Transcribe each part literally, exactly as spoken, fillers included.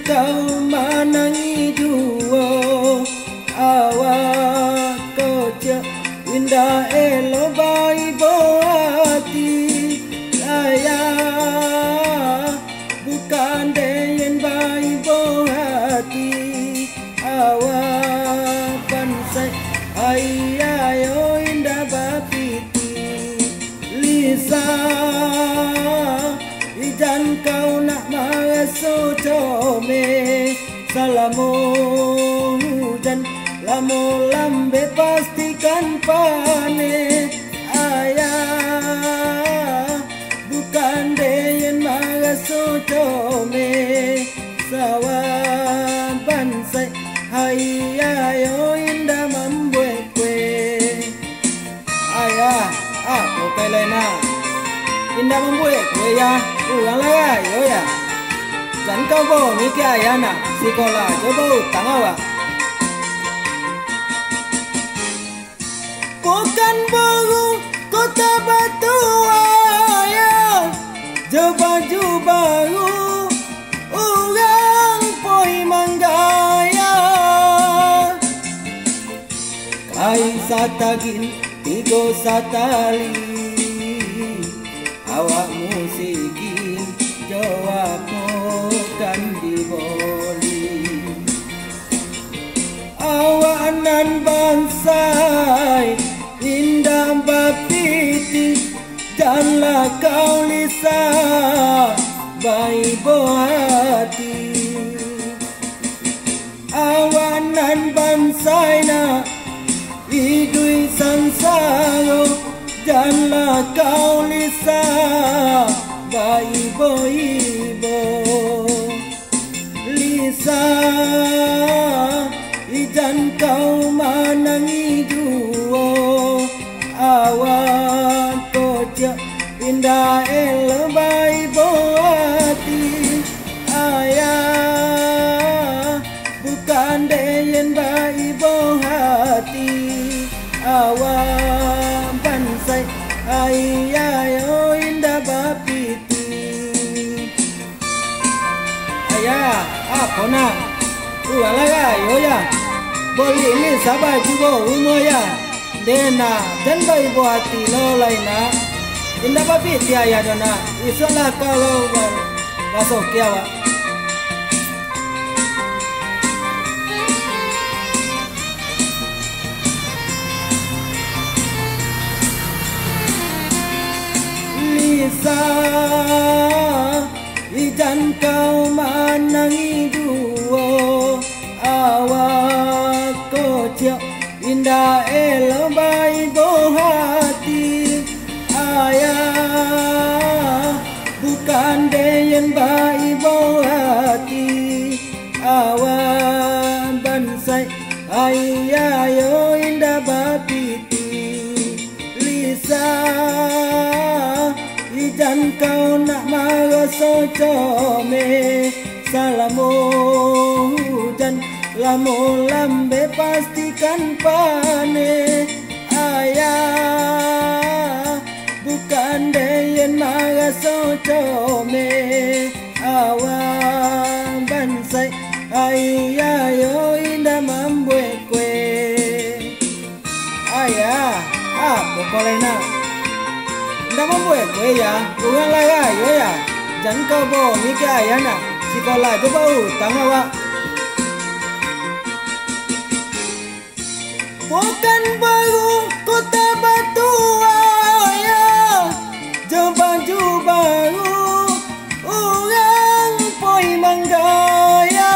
kau menangi duo awak kocak indah elo bayi hati saya bukan dengan bayi hati awak pansai ayo indah bapiti Lisa dan kau nak masuk tome salamu dan lamu lambe pastikan pane ayah bukan dengan masuk tome sawan pansai hai ayo indah membuat kue ayah aku kelena indah membuat kue ya ulang lagi yo ya jangan kau bawa mikir ayah nak sekolah coba utang awak bukan baru kota batu ayah baju baru orang poi manggaya kai satagin tigo satali awak musikin jawab bukan diboli awak nan bansai indah bapiti janganlah kau lisa bayi hati awak nan bansai na idui sansaro janganlah kau lisa bayi ibo lisa ijan kau menangi duo awan kocak indah elo bayi hati ayah bukan dengan bayi hati awan pansai ayo indah bapiti ayah apa nak ulang lagi yo ya boleh ini sabar juga umur ya dena dan bayi hati lo lainnya indah bapiti ayah dona isulah kalau masuk kiawa Lisa ijan kau menangi duo awak kocak indah elo bayi hati ayah bukan dengan bayi hati awak bansai ayah yo indah bapiti Lisa dan kau nak marah socome salamu dan lamu lambe pastikan pane ayah bukan dengan marah socome awan bansai ayah yo indah membuat kue ayah apa boleh nak ndak membuat kue ya ulang lagi yo ya jangan kau bawa mikir ayah nak sekolah coba utang awak bukan baru kota batu ayah baju baru orang poi manggaya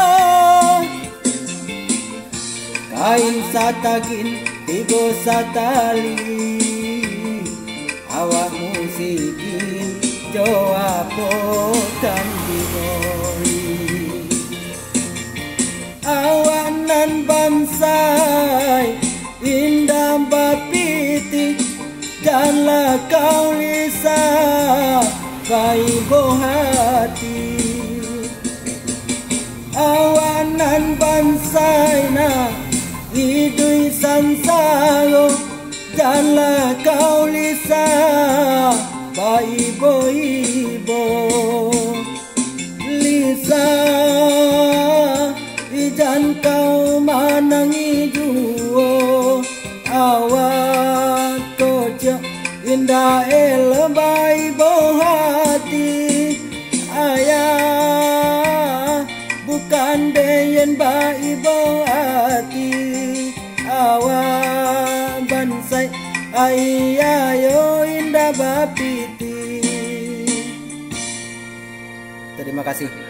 kain satagin tigo satali awak musikin jawab bukan diboli awak nan bansai indah bapiti janganlah kau lisa bayi hati awak nan bansai na idui sansaro janganlah kau lisa bayi ibo Lisa Ayah elebai bohati, ayah bukan deyen bai bohati. Awa bansai ayah yo indah bapiti. Terima kasih.